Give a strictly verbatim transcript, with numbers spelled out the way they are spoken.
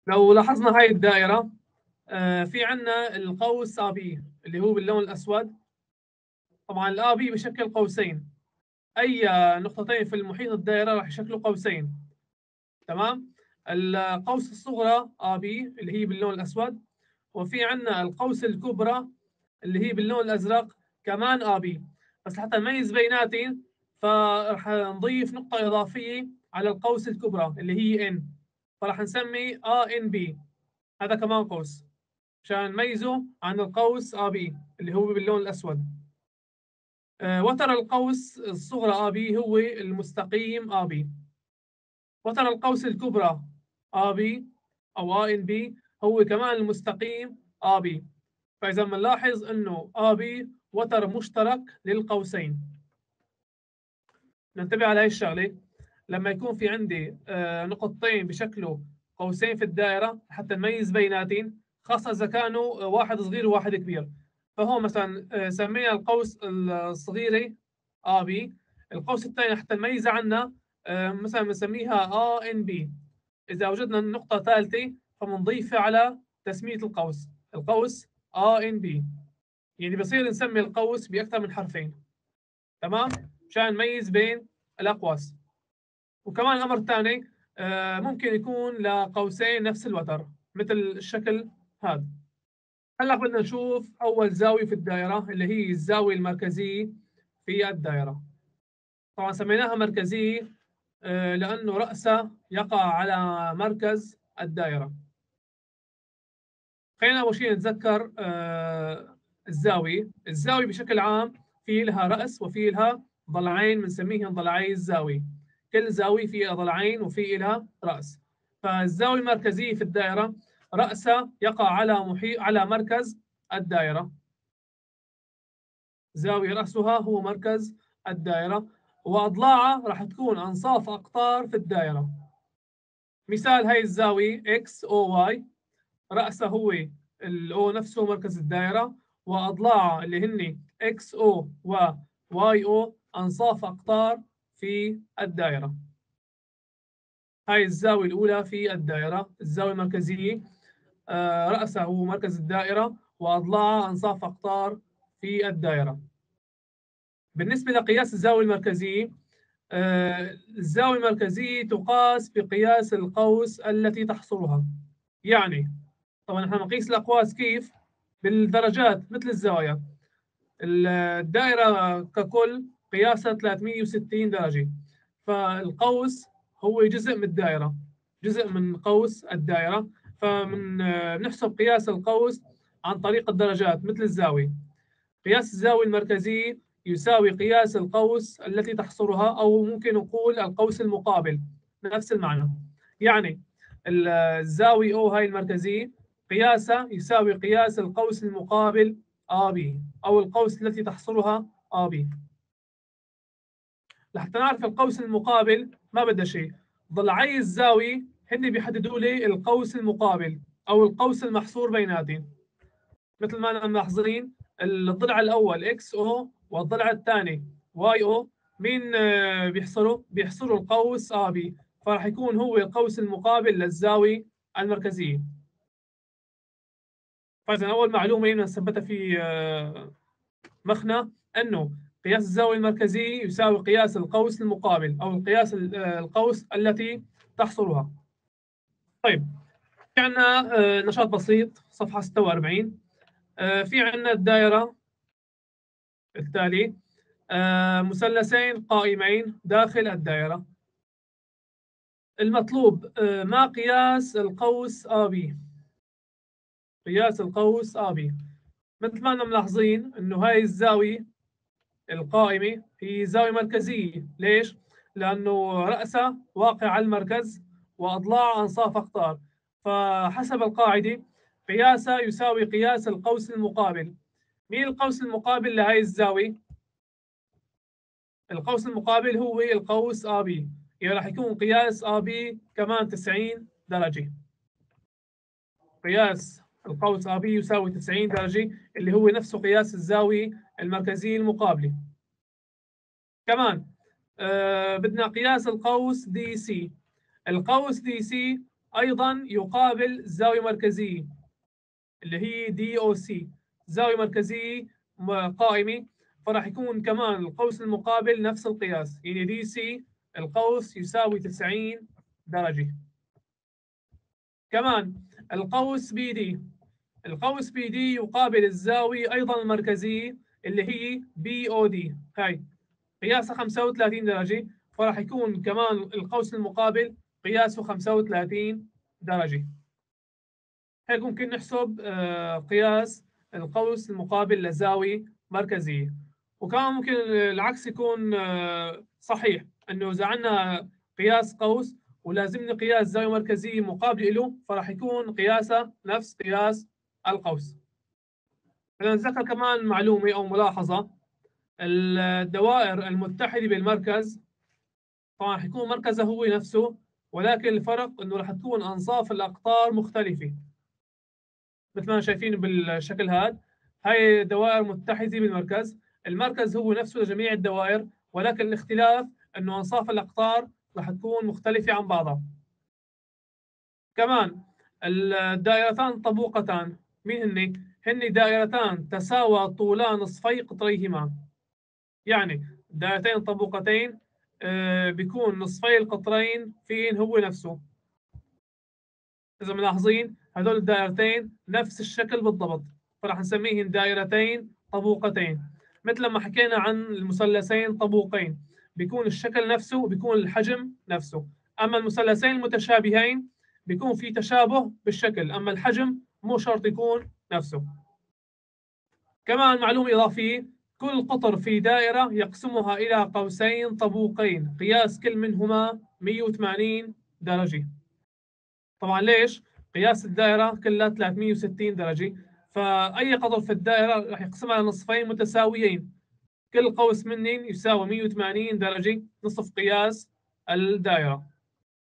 لو لاحظنا هاي الدائرة آه في عندنا القوس A B اللي هو باللون الأسود. طبعا ال A B بشكل قوسين، أي نقطتين في المحيط الدائرة راح يشكلوا قوسين. تمام. القوس الصغرى A B اللي هي باللون الأسود، وفي عندنا القوس الكبرى اللي هي باللون الأزرق كمان A B. بس حتى نميز بيناتهم فراح نضيف نقطة إضافية على القوس الكبرى اللي هي N، فراح نسمي A N B. هذا كمان قوس عشان نميزه عن القوس A B اللي هو باللون الأسود. أه وتر القوس الصغرى A B هو المستقيم A B. وتر القوس الكبرى A B أو A N B هو كمان المستقيم A B. فإذا بنلاحظ إنه A B وتر مشترك للقوسين. ننتبه على هاي الشغلة، لما يكون في عندي آه نقطتين بشكلوا قوسين في الدائرة حتى نميز بيناتهم، خاصة إذا كانوا واحد صغير وواحد كبير. فهو مثلا آه سمينا القوس الصغيرة A B، القوس الثاني حتى نميز عنها آه مثلا بنسميها A N B. إذا وجدنا نقطة ثالثة فبنضيفها على تسمية القوس، القوس A N B. يعني بصير نسمي القوس بأكثر من حرفين. تمام؟ مشان نميز بين الأقواس. وكمان أمر ثاني آه ممكن يكون لقوسين نفس الوتر مثل الشكل هذا. هلا بدنا نشوف أول زاوية في الدائرة اللي هي الزاوية المركزية في الدائرة. طبعا سميناها مركزية آه لأنه رأسها يقع على مركز الدائرة. خلينا أول شيء نتذكر آه الزاوية. الزاوية بشكل عام في لها رأس وفي لها ضلعين بنسميهم ضلعي الزاوية. كل زاوية فيها ضلعين وفي لها رأس. فالزاوية المركزية في الدائرة رأسها يقع على محيط على مركز الدائرة. زاوية رأسها هو مركز الدائرة، وأضلاعها راح تكون أنصاف أقطار في الدائرة. مثال هاي الزاوية X O Y، رأسها هو ال O نفسه مركز الدائرة، وأضلاعها اللي هن إكس أو و واي أو أنصاف أقطار في الدائرة. هاي الزاوية الأولى في الدائرة، الزاوية المركزية آه رأسها هو مركز الدائرة وأضلاعها أنصاف أقطار في الدائرة. بالنسبة لقياس الزاوية المركزية، آه الزاوية المركزية تقاس بقياس القوس التي تحصرها. يعني طبعا احنا بنقيس الأقواس كيف؟ بالدرجات مثل الزوايا. الدائرة ككل قياسها ثلاثمئة وستين درجة، فالقوس هو جزء من الدائرة، جزء من قوس الدائرة. فمن نحسب قياس القوس عن طريق الدرجات مثل الزاوية. قياس الزاوية المركزية يساوي قياس القوس التي تحصرها، أو ممكن نقول القوس المقابل، نفس المعنى. يعني الزاوية أو هاي المركزية قياسها يساوي قياس القوس المقابل A B، أو القوس التي تحصرها A B. لحتى نعرف القوس المقابل ما بدها شيء، ضلعي الزاوية هن بيحددوا لي القوس المقابل أو القوس المحصور بيناتهم. مثل ما أنا ملاحظين الضلع الأول إكس أو والضلع الثاني واي أو، مين بيحصروا؟ بيحصروا القوس A B، فراح يكون هو القوس المقابل للزاوية المركزية. فإذا أول معلومة نثبتها في مخنا أنه قياس الزاوية المركزية يساوي قياس القوس المقابل أو القياس القوس التي تحصرها. طيب، في عندنا نشاط بسيط صفحة ستة وأربعين. في عندنا الدائرة التالي مثلثين قائمين داخل الدائرة. المطلوب ما قياس القوس A B. قياس القوس A B مثل ما أننا ملاحظين إنه هاي الزاوية القائمة هي زاوية مركزية. ليش؟ لأنه رأسها واقع على المركز وأضلاعها أنصاف أقطار، فحسب القاعدة قياسها يساوي قياس القوس المقابل. مين القوس المقابل لهي الزاوية؟ القوس المقابل هو القوس A B، يعني راح يكون قياس A B كمان تسعين درجة. قياس القوس A B يساوي تسعين درجة، اللي هو نفسه قياس الزاوية المركزية المقابلة. كمان آه بدنا قياس القوس دي سي. القوس دي سي أيضا يقابل زاوية مركزية اللي هي دي أو سي، زاوية مركزية قائمة، فراح يكون كمان القوس المقابل نفس القياس، يعني دي سي القوس يساوي تسعين درجة. كمان القوس بي دي، القوس بي دي يقابل الزاوية أيضا المركزية اللي هي بي أو دي، هاي قياسها خمسة وثلاثين درجة، فراح يكون كمان القوس المقابل قياسه خمسة وثلاثين درجة. هيك ممكن نحسب قياس القوس المقابل لزاوية مركزية. وكمان ممكن العكس يكون صحيح، انه اذا عندنا قياس قوس ولازمني قياس زاوية مركزية مقابلة له، فراح يكون قياسها نفس قياس القوس. بدنا نتذكر كمان معلومة او ملاحظة، الدوائر المتحدة بالمركز طبعا حيكون مركزها هو نفسه، ولكن الفرق انه راح تكون انصاف الاقطار مختلفة. مثل ما شايفين بالشكل هذا، هاي دوائر متحدة بالمركز، المركز هو نفسه لجميع الدوائر، ولكن الاختلاف انه انصاف الاقطار راح تكون مختلفة عن بعضها. كمان الدائرتان طبوقتان، مين هن؟ هن دائرتان تساوى طولا نصفي قطريهما. يعني دائرتين طبوقتين آه بيكون نصفي القطرين فين هو نفسه. إذا ملاحظين هذول الدائرتين نفس الشكل بالضبط، فراح نسميهن دائرتين طبوقتين. مثل ما حكينا عن المثلثين طبوقين، بيكون الشكل نفسه وبيكون الحجم نفسه. أما المثلثين المتشابهين بيكون في تشابه بالشكل، أما الحجم مو شرط يكون نفسه. كمان معلومة إضافية، كل قطر في دائرة يقسمها إلى قوسين طبوقين قياس كل منهما مئة وثمانين درجة. طبعا ليش؟ قياس الدائرة كلها ثلاثمئة وستين درجة، فأي قطر في الدائرة راح يقسمها لنصفين متساويين، كل قوس منهم يساوي مئة وثمانين درجة نصف قياس الدائرة.